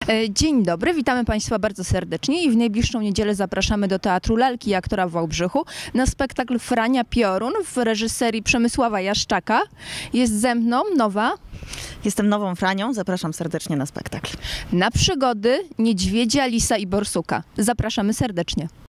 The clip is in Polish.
Dzień dobry, witamy Państwa bardzo serdecznie i w najbliższą niedzielę zapraszamy do Teatru Lalki i Aktora w Wałbrzychu na spektakl Frania Piorun w reżyserii Przemysława Jaszczaka. Jest ze mną nowa. Jestem nową Franią, zapraszam serdecznie na spektakl. Na przygody niedźwiedzia, lisa i borsuka. Zapraszamy serdecznie.